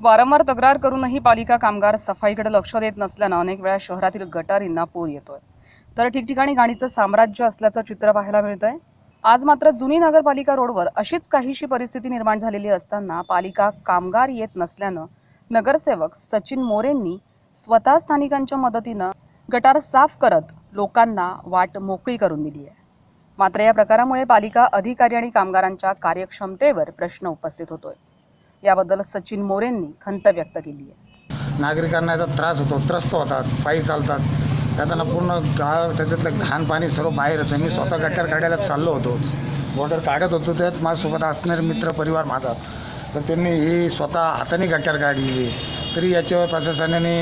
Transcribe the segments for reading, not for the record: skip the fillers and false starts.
वारंवार तक्रार करूनही पालिका कामगार सफाईकडे लक्ष देत नसल्यानं अनेक वेळा शहरातील गटारींना पूर येतोय, तर ठिकठिकाणी घाणीचं साम्राज्य असल्याचं चित्र पाहायला मिळतंय। आज मात्र जुनी नगरपालिका रोडवर अशीच काहीशी परिस्थिती निर्माण झालेली असताना पालिका कामगार येत नसल्यानं नगरसेवक सचिन मोरेंनी स्वतः स्थानिकांच्या मदतीनं गटार साफ करत लोकांना वाट मोकळी करून दिली आहे। मात्र या प्रकारामुळे पालिका अधिकारी आणि कामगारांच्या कार्यक्षमतेवर प्रश्न उपस्थित होतोय। याबद्दल सचिन मोरेंनी खंत व्यक्त केली आहे। नागरिकांना याचा त्रास होतो, त्रस्त होतात, पायी चालतात, त्यांना पूर्ण गाव त्याच्यातलं घाण पाणी सर्व बाहेर येतं। मी स्वतः गटार काढायला चाललो होतो, बॉर्डर काढत होतो, त्यात माझ्यासोबत असणारे मित्र परिवार माझा, तर त्यांनी ही स्वतः हाताने गटार काढलेली, तरी याच्यावर प्रशासनाने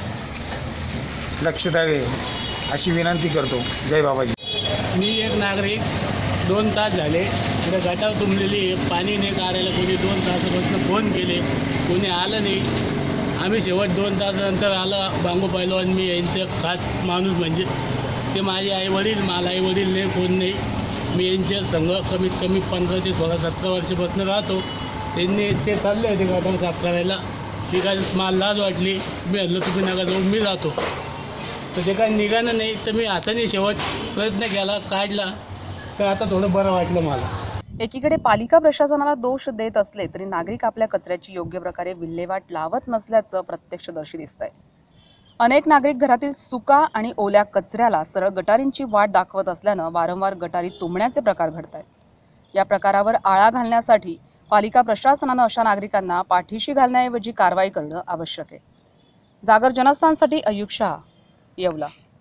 लक्ष द्यावे अशी विनंती करतो। जय बाबाजी। मी एक नागरिक 2 तास झाले इकडे गटार तुंबलेली, पाणी नाही काढायला कोणी 2 तासापासून फोन केले, कोणी आलं नाही। आम्ही शेवट 2 तासानंतर आलं बांगू पैलवान, मी यांचे खास माणूस म्हणजे ते माझे आईवडील, मला आईवडील नाही, कोण नाही। मी यांच्या संघ कमीत कमी 15 ते 16, 17 वर्षापासून राहतो। त्यांनी ते चालले होते गटार साफ करायला, ती काय मला लाज वाटली, मी हल्लो तुम्ही नका जाऊ, मी जातो, तर ते काय निघालं नाही, तर मी हाताने शेवट प्रयत्न केला, काढला, तर आता थोडं बरं वाटलं मला। एकीकडे पालिका प्रशासनाला दोष देत असले तरी नागरिक आपल्या कचऱ्याची योग्य प्रकारे विल्हेवाट लावत नसल्याचं प्रत्यक्षदर्शी दिसतंय। अनेक नागरिक घरातील सुका आणि ओल्या कचऱ्याला सरळ गटारींची वाट दाखवत असल्यानं वारंवार गटारी तुंबण्याचे प्रकार घडतायत। या प्रकारावर आळा घालण्यासाठी पालिका प्रशासनानं अशा नागरिकांना पाठीशी घालण्याऐवजी कारवाई करणं आवश्यक आहे। जागर जनस्थानसाठी अयुब शाह, येवला।